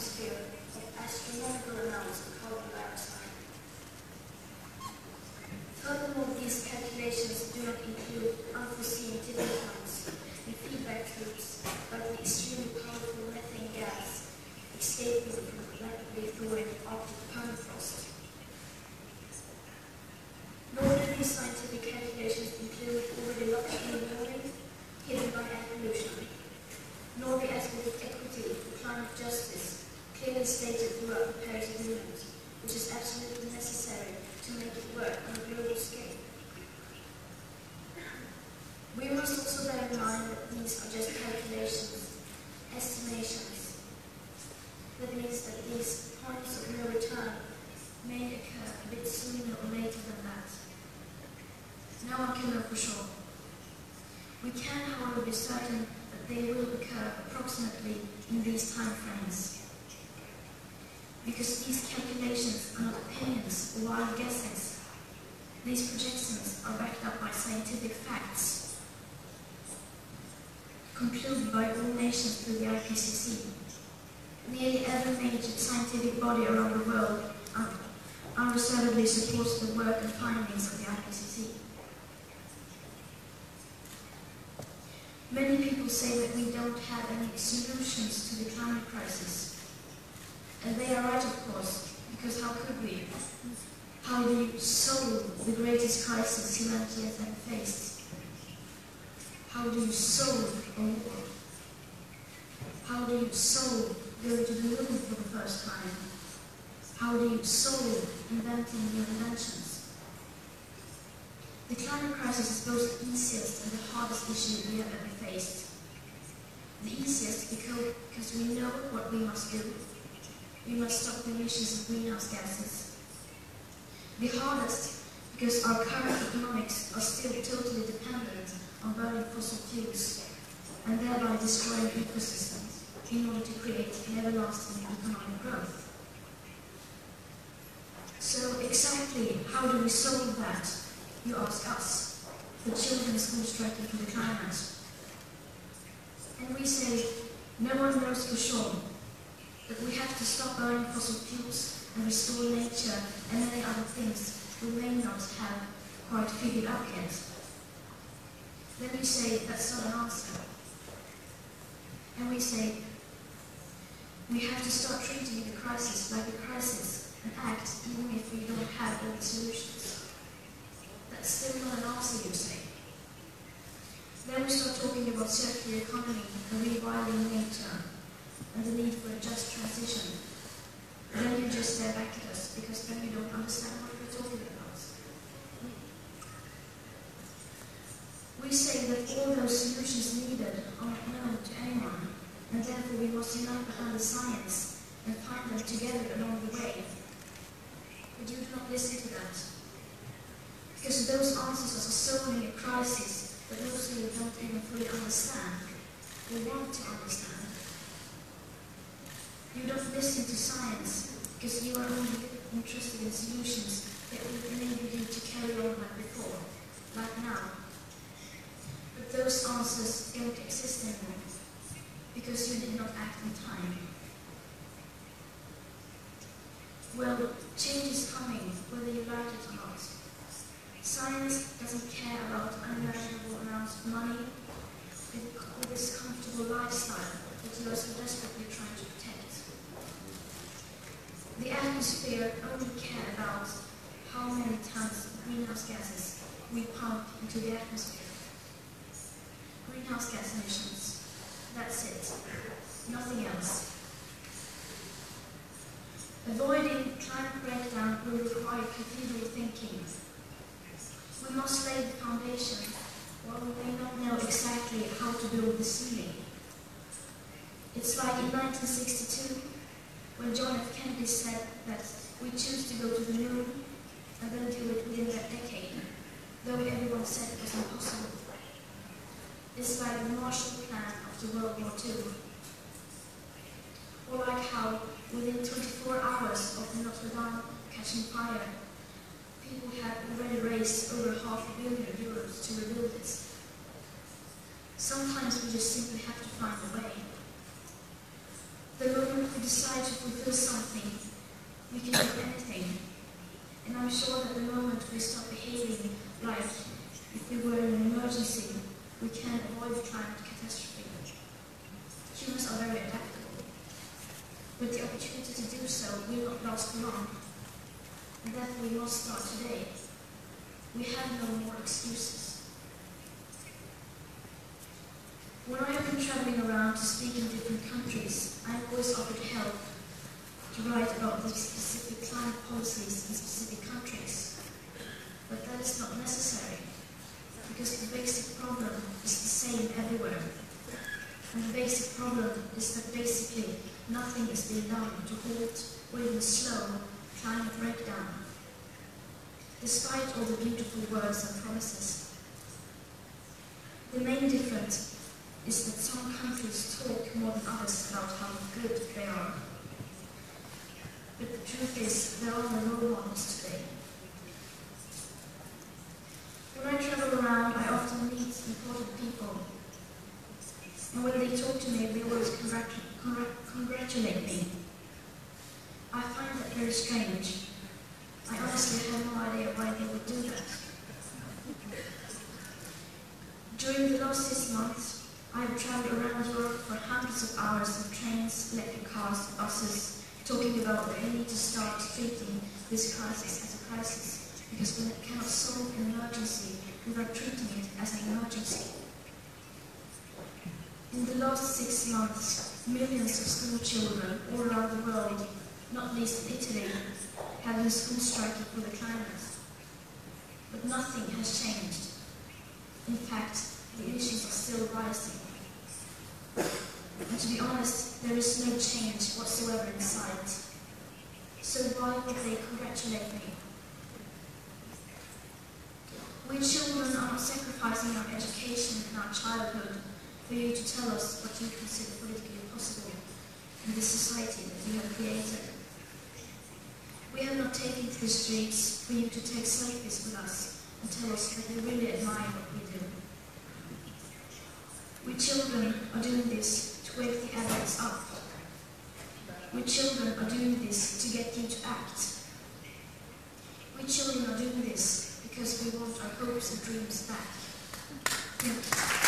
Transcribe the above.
atmosphere of astronomical amounts of carbon dioxide. Furthermore, these calculations do not include unforeseen tipping points and feedback loops like the extremely powerful methane gas escaping from rapidly thawing Arctic permafrost. Nor do these scientific calculations include already locked in warning hidden by air pollution, nor the aspect of equity and climate justice clearly stated throughout the Paris Agreement, which is absolutely necessary to make it work on a global scale. We must also bear in mind that these are just calculations, estimations. That means that these points of no return may occur a bit sooner or later than that. No one can know for sure. We can, however, be certain that they will occur approximately in these time frames. Because these calculations are not opinions or wild guesses. These projections are backed up by scientific facts, concluded by all nations through the IPCC. Nearly every major scientific body around the world unreservedly supports the work and findings of the IPCC. Many people say that we don't have any solutions to the climate crisis. And they are right, of course, because how could we? How do you solve the greatest crisis humanity has ever faced? How do you solve a war? How do you solve going to the moon for the first time? How do you solve inventing new inventions? The climate crisis is both the easiest and the hardest issue we have ever faced. The easiest because we know what we must do. We must stop the emissions of greenhouse gases. The hardest because our current economics are still totally dependent on burning fossil fuels and thereby destroying ecosystems in order to create an everlasting economic growth. So exactly how do we solve that, you ask us, the children school striking for the climate? And we say, no one knows for sure, that we have to stop burning fossil fuels and restore nature and many other things we may not have quite figured out yet. Then you say, that's not an answer. And we say, we have to start treating the crisis like a crisis and act even if we don't have all the solutions. That's still not an answer, you say. Then we start talking about circular economy and rewilding nature and the need for a just transition. Then you just stare back at us because then you don't understand what we're talking about. We say that all those solutions needed are not known to anyone, and therefore we must unite behind the science and find them together along the way. But you do not listen to that. Because those answers are solving a crisis that most people don't even fully understand or want to understand. You don't listen to science because you are only interested in solutions that will enable you to carry on like before, like now. But those answers don't exist anymore because you did not act in time. Well, change is coming, whether you like it or not. Science doesn't care about unimaginable amounts of money or this comfortable lifestyle that you are so desperately trying to protect. The atmosphere only cares about how many tons of greenhouse gases we pump into the atmosphere. Greenhouse gas emissions. That's it. Nothing else. Avoiding climate breakdown will require cathedral thinking. We must lay the foundation, while we may not know exactly how to build the ceiling. It's like in 1962, when John F. Kennedy said that we choose to go to the moon and then do it within that decade, though everyone said it was impossible. It's like the Marshall Plan after World War II. Or like how, within 24 hours of the Notre Dame catching fire, people had already raised over €500 million to rebuild it. Sometimes we just simply have to find a way. The moment we decide to fulfill something, we can do anything. And I'm sure that the moment we stop behaving like if we were in an emergency, we can avoid climate catastrophe. Humans are very adaptable, but the opportunity to do so will not last for long, and therefore we must start today. We have no more excuses. When I have been traveling around to speak in different countries, I have always offered help to write about the specific climate policies in specific countries. But that is not necessary, because the basic problem is the same everywhere. And the basic problem is that basically nothing is being done to halt or even slow climate breakdown, despite all the beautiful words and promises. The main difference is that some countries talk more than others about how good they are. But the truth is, there are no role models today. When I travel around, I often meet important people. And when they talk to me, they always congratulate me. I find that very strange. I honestly have no idea why they would do that. During the last 6 months, I have travelled around Europe for hundreds of hours on trains, electric cars, buses, talking about that we need to start treating this crisis as a crisis, because we cannot solve an emergency without treating it as an emergency. In the last 6 months, millions of school children all around the world, not least in Italy, have been school striking for the climate. But nothing has changed. In fact, the issues are still rising. And to be honest, there is no change whatsoever in sight. So why would they congratulate me? We children are not sacrificing our education and our childhood for you to tell us what you consider politically possible in this society that you have created. We have not taken to the streets for you to take selfies with us and tell us that you really admire what we do. We children are doing this to wake the adults up. We children are doing this to get you to act. We children are doing this because we want our hopes and dreams back. Thank you.